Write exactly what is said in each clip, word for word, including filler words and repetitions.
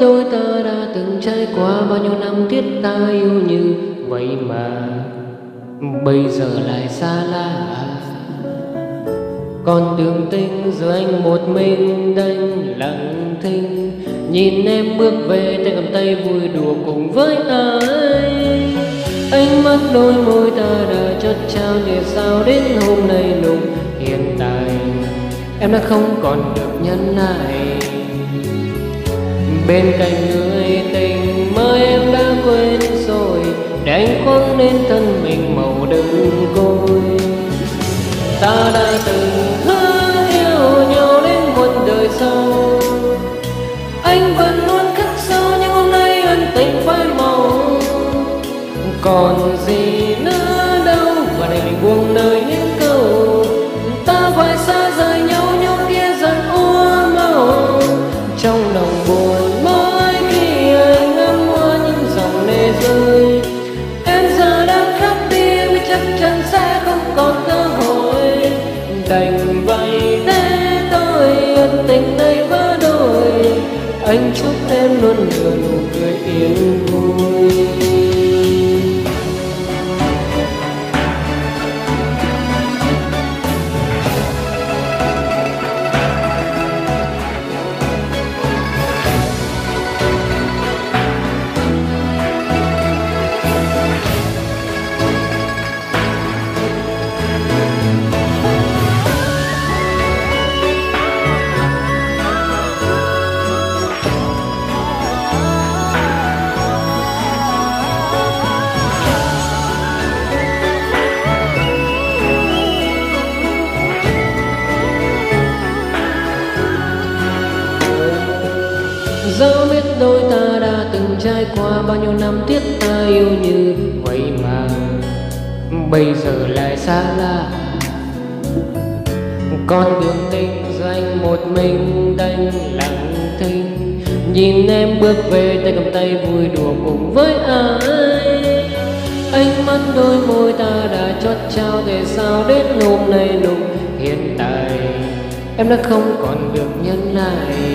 đôi ta đã từng trải qua bao nhiêu năm thiết tha yêu như vậy mà bây giờ lại xa lạ. Con đường tình giờ anh một mình đành lặng thinh, nhìn em bước về tay cầm tay vui đùa cùng với ai. Ánh mắt đôi môi ta đã chót trao để sao đến hôm nay nụ hiện tại em đã không còn được nhắn lại. Bên cạnh người tình mới em đã quên rồi, để anh khoác lên thân mình màu đừng côi. Ta đã từng hứa yêu nhau đến một đời sau, anh vẫn luôn khắc sâu nhưng hôm nay ân tình phai màu. Còn gì nữa đâu và này mình buông lời những câu ta phải xa rời nhau, nhau kia dần úa màu. Trong lòng buồn mỗi khi anh ngắm hoa những dòng lệ rơi, em giờ đang khóc đi vì chắc chắn sẽ không còn cơ hội. Đành vậy thế thôi ân tình này vỡ đôi, anh chúc em luôn nở nụ cười yên vui. Dẫu biết đôi ta đã từng trải qua bao nhiêu năm thiết tha yêu như vậy mà bây giờ lại xa lạ. Con đường tình giờ anh một mình đành lặng thinh, nhìn em bước về tay cầm tay vui đùa cùng với ai. Ánh mắt đôi môi ta đã chót trao để sao đến hôm nay lúc hiện tại em đã không còn được nhắn lại.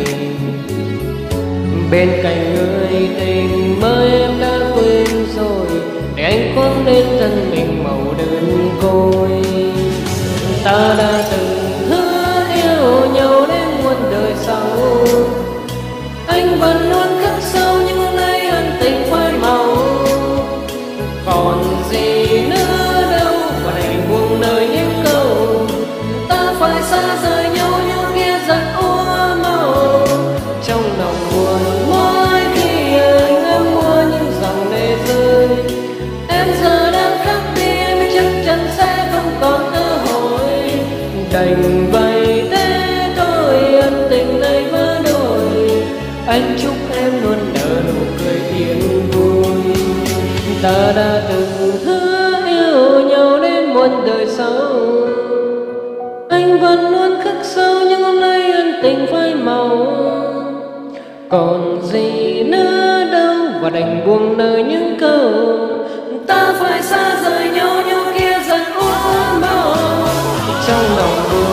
Bên cạnh người tình mới em đã quên rồi, để anh khoác lên thân mình màu đơn côi. Ta đã từng hứa yêu nhau đến muôn đời sau, anh vẫn luôn khắc sâu nhưng hôm nay ân tình phai màu. Còn gì nữa đâu và này buông lời những câu ta phải xa rời nhau, nhau kia dần úa màu. Trong lòng buồn mỗi khi anh ngắm mua những dòng lệ rơi, em giờ đang khóc đi em biết chắc chắn sẽ không còn cơ hội. Đành vậy thế thôi ân tình này vỡ đôi, anh chúc em luôn nở nụ cười yên vui. Ta đã từng hứa yêu nhau đến muôn đời sau, anh vẫn luôn khắc sâu nhưng hôm nay ân tình phai màu. Còn gì nữa đâu và đành buông lời những câu ta phải xa rời nhau, nhau kia dần úa màu. Trong lòng buồn